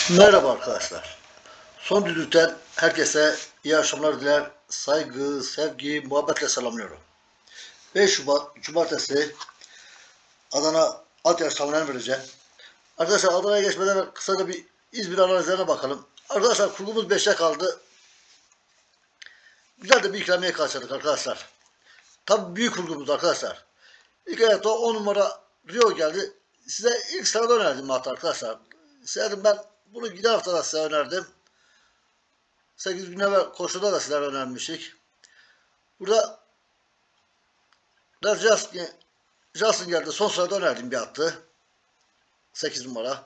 Merhaba arkadaşlar. Son düdükten herkese iyi akşamlar diler. Saygı, sevgi, muhabbetle selamlıyorum. 5 Şubat Cumartesi Adana at yarışı tahminlerini vereceğim. Arkadaşlar Adana'ya geçmeden evvel kısaca bir İzmir analizlerine bakalım. Arkadaşlar kurgumuz 5'e kaldı. Güzel de bir ikramiye karşıladık arkadaşlar. Tabii büyük kurgumuz arkadaşlar. İlk ayakta 10 numara Rio geldi. Size ilk sırada önerdim hatta arkadaşlar. Size ben bunu giden haftada size önerdim. 8 gün evvel koşuda da sizler önermiştik. Burada da Justin geldi. Son sırada önerdim bir attı. 8 numara.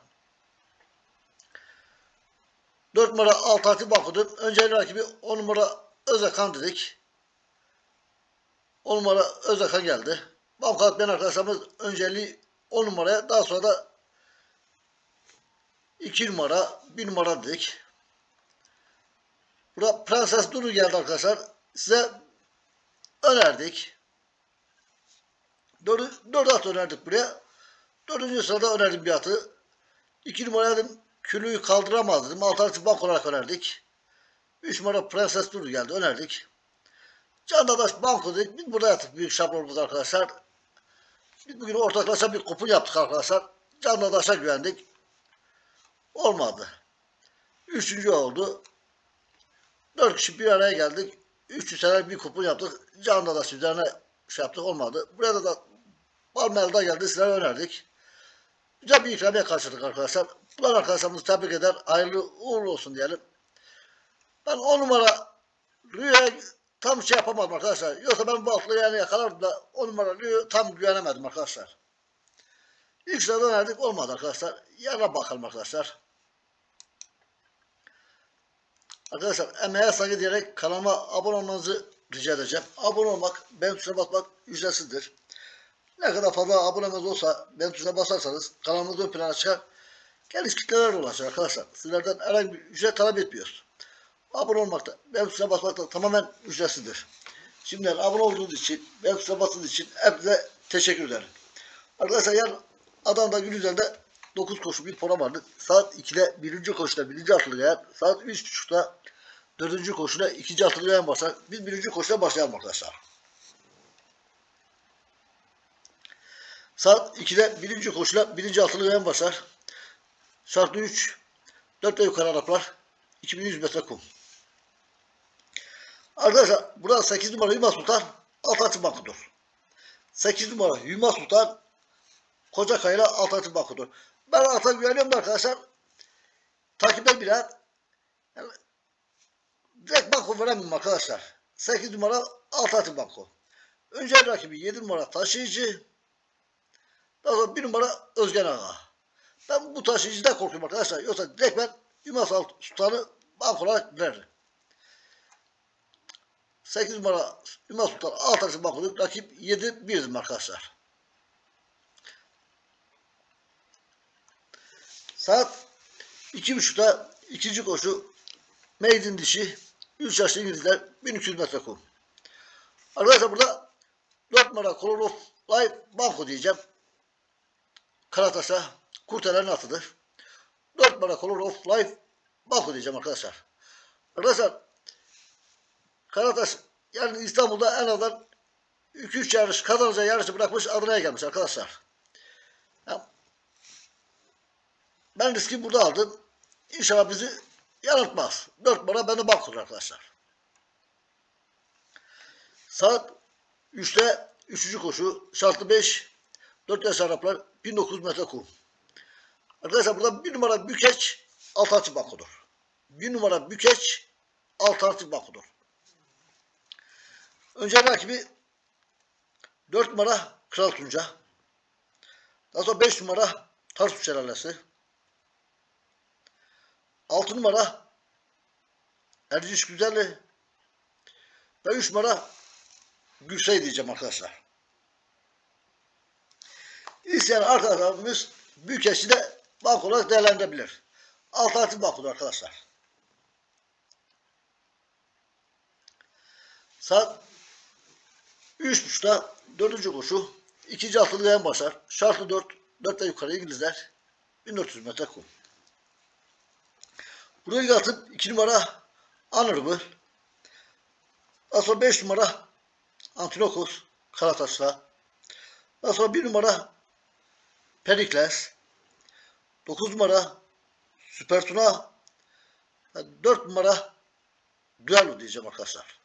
4 numara alternatif bakıyordum. Önceli rakibi 10 numara Özakan dedik. 10 numara Özakan geldi. Bankat ben arkadaşlarımız önceliği 10 numaraya, daha sonra da 2 numara 1 numara dedik. Burada Prenses Duru geldi arkadaşlar. Size önerdik. 4 at önerdik buraya. 4. sırada önerdim bir atı. 2 numara dedim külüyü kaldıramaz dedim. Alternatif bank olarak önerdik. 3 numara Prenses Duru geldi önerdik. Can Dadaş banko dedik. Biz burada yaptık büyük şablonumuz arkadaşlar. Biz bugün ortaklaşa bir kupon yaptık arkadaşlar. Can Dadaş'a güvendik. Olmadı. 3. oldu. 4 kişi bir araya geldik. 300 senelik bir kupon yaptık. Can Dadaş üzerine yaptık, olmadı. Burada da Balmelda geldi. Sizlere önerdik. Güzel bir ikramiye karşıladık arkadaşlar. Bunlar arkadaşlarımızı tebrik eder. Hayırlı uğurlu olsun diyelim. Ben 10 numara Rüya'ya tam şey yapamadım arkadaşlar. Yoksa ben bu hafta yani yakalardım da 10 numara Rüya'ya tam güvenemedim arkadaşlar. İlk sırada önerdik, olmadı arkadaşlar. Yarına bakalım arkadaşlar. Arkadaşlar emeğe saygı diyerek kanalıma abone olmanızı rica edeceğim. Abone olmak, beğen tuşuna basmak ücretsizdir. Ne kadar fazla abonemiz olsa beğen tuşuna basarsanız kanalımız ön plana çıkar. Geniş kitlelere ulaşır arkadaşlar. Sizlerden herhangi bir ücret talep etmiyoruz. Abone olmak da, beğen tuşuna basmak da tamamen ücretsizdir. Şimdiden abone olduğunuz için, beğen tuşuna bastığınız için hepinize teşekkür ederim. Arkadaşlar yarın Adana'da gün üzerinde 9 koşu bir program vardı. Saat 2'de 1. koşuda 1. atlı gayen, saat 3.30'da 4. koşuda 2. atlı gayen başlar. Biz 1. koşuda başlayalım arkadaşlar. Saat 2'de 1. koşuyla 1. atlı gayen başlar. Şartlı 3, 4 ve yukarı Araplar, 2100 metre kum. Arkadaşlar burada 8 numara Hüma Sultan alternatif bankodur. 8 numara Hüma Sultan Kocakaya'yla alternatif bankodur. Ben ata güveniyorum da arkadaşlar. Takipten bile yani, direkt banko veremiyorum arkadaşlar. 8 numara alternatif banko. Önce rakibi 7 numara Taşıyıcı. Daha sonra 1 numara Özgen Ağa. Ben bu taşıyıcıdan korkuyorum arkadaşlar. Yoksa direkt ben Hüma Sultan'ı banko olarak veririm. 8 numara Hüma Sultan alternatif bankodur. Rakip 7-1'dim arkadaşlar. Saat 2.30'da 2. koşu Maiden dişi 3 yaşlı İngilizler 1200 metre kum. Arkadaşlar burada 4 numara Color of Life banko diyeceğim. Karataş'a kurtarların atıdır. 4 numara Color of Life banko diyeceğim arkadaşlar. Arkadaşlar Karataş yani İstanbul'da en azından 2-3 yarış kazanacağı yarışı bırakmış Adana'ya gelmiş arkadaşlar. Yani ben riski burada aldım. İnşallah bizi yanıltmaz. 4 numara bende bankodur arkadaşlar. Saat 3'te 3. koşu şartlı 5 4 yaş Araplar 1900 metre kum. Arkadaşlar burada 1 numara Bükeç alternatif bankodur. 1 numara Bükeç alternatif bankodur. Önce rakibi 4 numara Kral Tunca. Daha sonra 5 numara Tarsus Şelalesi. 6 numara Erciş Güzelli ve 3 numara Gülsey diyeceğim arkadaşlar. İsteyen arkadaşlarımız Büyükçeşi de bank olarak değerlendirebilir. Alternatif bankodur arkadaşlar. Saat 3.30'da 4. koşu 2. altılı yan başlar. Şartlı 4, 4'te yukarı İngilizler 1400 metre kum. Buraya atıp 2 numara Honorable. Daha sonra 5 numara Antinokos Karataş'la. Daha sonra 1 numara Perikles. 9 numara Süper Tuna. 4 numara Duello diyeceğim arkadaşlar.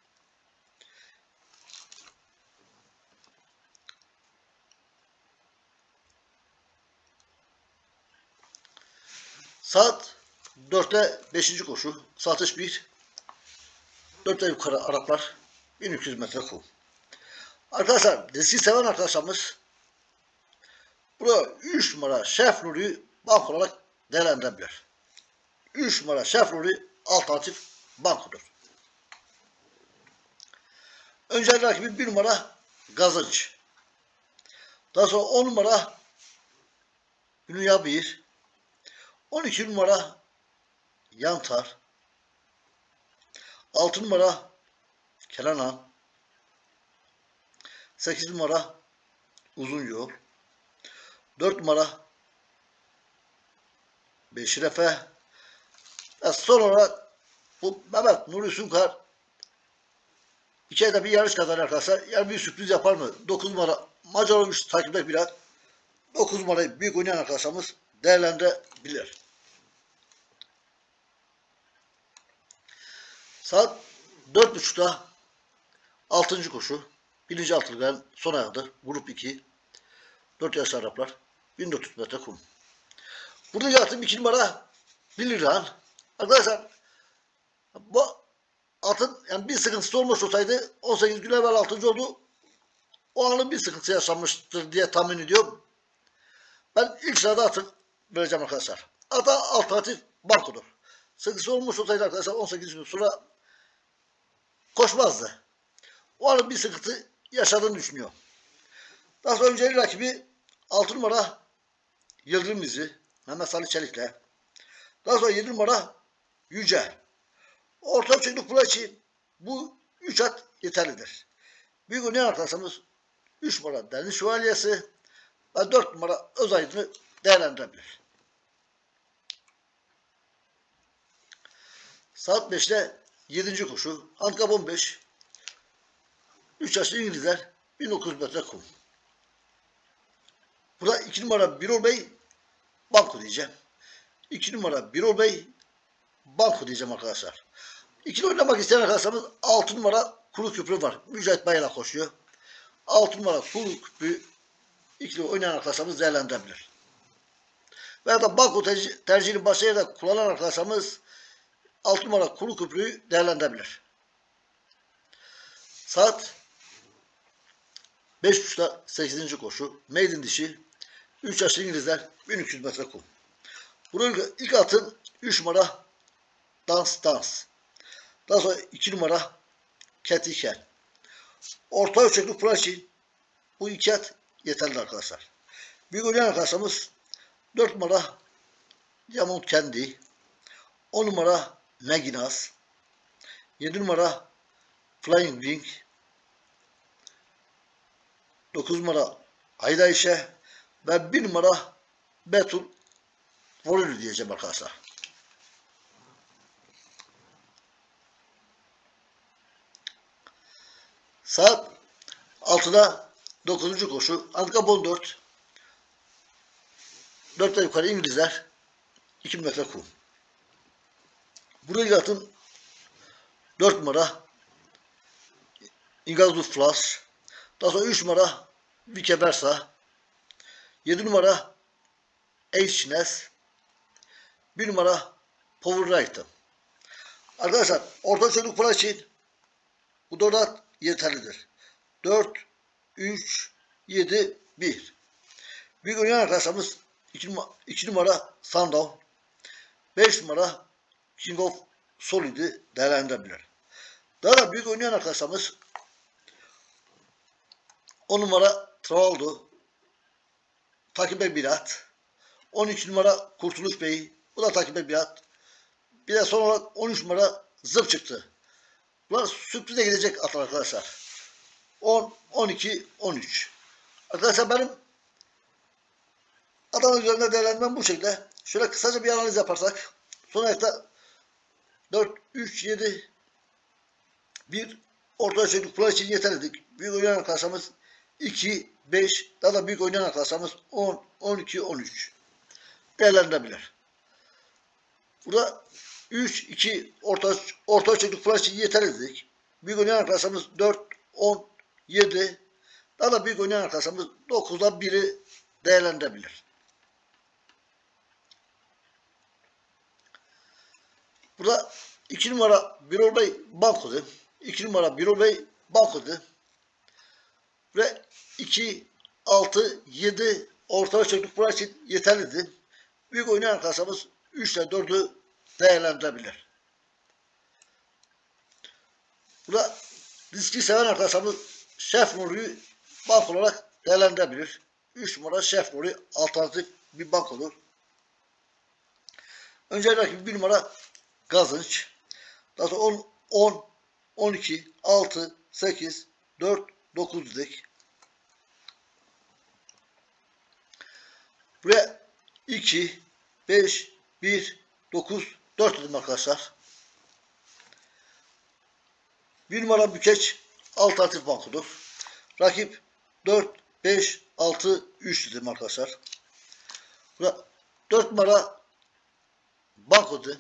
Saat 4'te 5. koşu. Satış 1. 4'te yukarı Araplar. 1200 metre kum. Arkadaşlar riski seven arkadaşlarımız burada 3 numara Şef Nuri'yi bank olarak değerlendirebilir. 3 numara Şef Nuri alternatif bankodur. Önce rakibi 1 numara Gazınç. Daha sonra 10 numara Dünya 1. 12 numara Yantar. 6 numara Kenanan. 8 numara Uzun Yol. 4 numara Beşir Efe. Ve son olarak bu Mehmet Nuri Sunkar 2 ayda bir yarış kazanır arkadaşlar. Yani bir sürpriz yapar mı? 9 numara Macar olmuş takipte biraz. 9 numarayı büyük oynayan arkadaşlarımız değerlendirebilir. Saat 4.30'da 6. koşu. 1. altılıkların son ayağıdır. Grup 2. 4 yaşlı Araplar. 1400 metre kum. Burada yattığım 2 numara 1 lira. Arkadaşlar bu atın yani bir sıkıntısı olmuş olsaydı 18 gün evvel 6. oldu. O anın bir sıkıntısı yaşanmıştır diye tahmin ediyorum. Ben ilk sırada atı vereceğim arkadaşlar. Ata alternatif bankodur. Sıkıntısı olmuş olsaydı arkadaşlar 18 gün sonra koşmazdı. O anın bir sıkıntı yaşadığını düşünüyorum. Daha sonra önceli rakibi 6 numara Yıldırım İzi Mehmet Salih Çelik'le. Daha sonra 7 numara Yüce. Orta ölçekli pula için bu 3 at yeterlidir. Büyük oynayan arkadaşlarımız 3 numara Deniz Şövalyesi ve 4 numara Özaydın'ı değerlendirebilir. Saat 5'te 7. koşu. Handikap 15. 3 yaşlı İngilizler 1900 metre kum. Burada 2 numara Birol Bey banko diyeceğim. 2 numara Birol Bey banko diyeceğim arkadaşlar. İkili oynamak isteyen arkadaşlarımız 6 numara Kuru Küprü var. Mücahit Bayla koşuyor. 6 numara Kuru Küprü ikili oynayan arkadaşlarımız değerlendirebilir. Veya da banko tercihini başka yerde kullanan arkadaşlarımız 6 numara Kuru Küprü'yü değerlendirebilir. Saat 5.30'da 8. koşu. Maiden dişi. 3 yaşlı İngilizler 1300 metre kum. Bunun ilk atın 3 numara Dans. Daha sonra 2 numara Ketiken. Orta ölçekli pula için bu 2 at yeterli arkadaşlar. Büyük oynayan arkadaşlarımız 4 numara Diamond Candy. 10 numara Meginas. 7 numara Flying Wing. 9 numara Ayda İşe ve 1 numara Betul Volülü diyeceğim arkadaşlar. Saat 6'da 9. koşu. Handikap 14. 4'te yukarı İngilizler 2 metre kum. Buraya atın 4 numara Ingazdu Flash. Daha sonra 3 numara Vike Versa. 7 numara Eishnes. 1 numara Power Right'ı. Arkadaşlar orta çocuk para için bu 4 at yeterlidir. 4, 3, 7, 1. Büyük oynayan arkadaşlarımız 2 numara Sundown. 5 numara King of Solid'i değerlendirebilir. Daha da büyük oynayan arkadaşlarımız 10 numara Travaldo. Takibe bir at. 12 numara Kurtuluş Bey. Bu da takibe bir at. Bir de son olarak 13 numara Zıp çıktı. Bunlar sürprize gidecek atlar arkadaşlar. 10, 12, 13. Arkadaşlar benim Adana üzerinde değerlendirmem bu şekilde. Şöyle kısaca bir analiz yaparsak. Son ayakta 4, 3, 7, 1 orta ölçekli kural için yeterlidir. Büyük oynayan arkadaşlarımız 2, 5, daha da büyük oynayan arkadaşlarımız 10, 12, 13 değerlendirebilir. Burada 3, 2 orta ölçekli kural için yeterlidir. Büyük oynayan arkadaşlarımız 4, 10, 7, daha da büyük oynayan arkadaşlarımız 9'da 1'i değerlendirebilir. Burada 2 numara Birol Bey bankodu. 2 numara Birol Bey bankodu. Ve 2, 6, 7 orta ölçekli kural için yeterlidir. Büyük oynayan arkadaşlarımız 3 ile 4'ü değerlendirebilir. Burada riski seven arkadaşlarımız Şef Nuri'yi bank olarak değerlendirebilir. 3 numara Şef Nuri alternatif bir bank olur. Öncelikle 1 numara Gazınç. Daha sonra 10, 12, 6, 8, 4, 9 dedik. Buraya 2, 5, 1, 9, 4 dedim arkadaşlar. 1 numara Bükeç alternatif bankodur. Rakip 4, 5, 6, 3 dedim arkadaşlar. Burada 4 numara bankodu.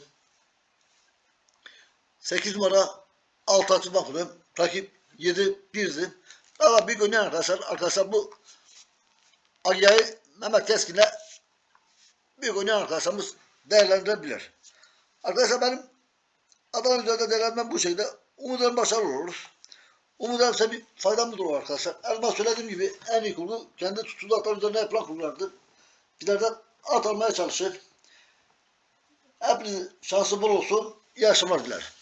8 numara alternatif bankodu. Rakip 7, 1'di. Daha büyük oynayan arkadaşlar bu Agia'yı Mehmet Keskin'le büyük oynayan arkadaşlarımız değerlendirebilir. Arkadaşlar benim Adana üzerinde değerlendirmem bu şekilde. Umuyorum başarılı olur. Umuyorum size bir faydamız olur arkadaşlar. Elmas söylediğim gibi en iyi kurgu kendi tuzaklar üzerine yapılan kurgulardır. Bizlerden at almaya çalışır. Hepinizin şansı bol olsun. İyi akşamlar dilerim.